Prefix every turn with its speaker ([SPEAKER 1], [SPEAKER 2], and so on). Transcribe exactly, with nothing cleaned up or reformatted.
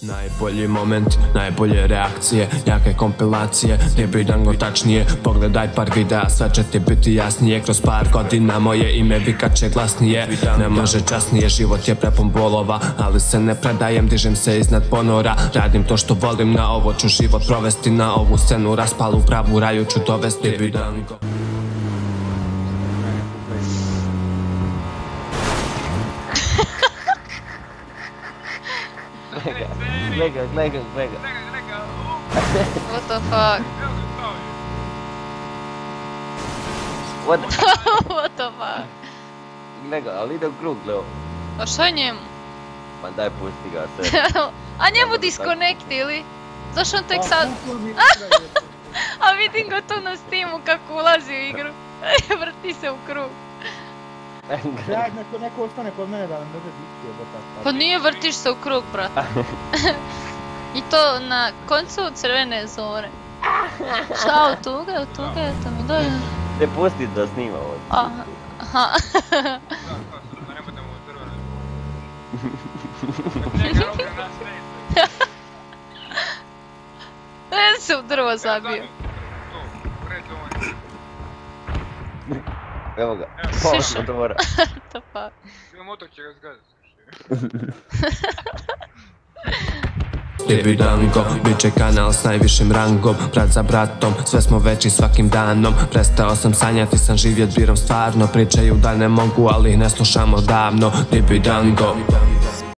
[SPEAKER 1] Najbolji moment, najbolje reakcije, jake kompilacije, Ribidango tačnije, pogledaj par videa, sve će ti biti jasnije. Kroz par godina moje ime vikat će glasnije. Ne može časnije, život je prepun bolova, ali se ne predajem, dižem se iznad ponora. Radim to što volim, na ovo ću život provesti, na ovu scenu raspalu pravu raju ću dovesti. Ribidango.
[SPEAKER 2] Gleda, gleda, gleda.
[SPEAKER 3] What the fuck?
[SPEAKER 2] What?
[SPEAKER 3] What the fuck?
[SPEAKER 2] Gleda, ali ide u krug, Leo.
[SPEAKER 3] A šta njemu?
[SPEAKER 2] Ma daj pusti ga sve.
[SPEAKER 3] A njemu disconnect ili? Zašto on tek sad... A vidim ga tu na Steamu kako ulazi u igru. Vrti se u krug.
[SPEAKER 4] Daj, neko, neko ostane kod mene da nam drže dičke, botak.
[SPEAKER 3] Pa nije, vrtiš se u krug, brate. I to na koncu crvene zore. Šta, od tuga, od tuga, eto mi dođe.
[SPEAKER 2] Ne pusti da snima ovo.
[SPEAKER 3] Aha, aha. Ne se u drvo zabio.
[SPEAKER 2] Evo ga, pošto dvora.
[SPEAKER 3] To pa.
[SPEAKER 5] Ima motor će ga zgaziti.
[SPEAKER 1] Ribidango, bit će kanal s najvišim rangom, brat za bratom, sve smo veći svakim danom. Prestao sam sanjati, sam živjet birom stvarno, pričaju da ne mogu, ali ih ne slušamo davno. Ribidango.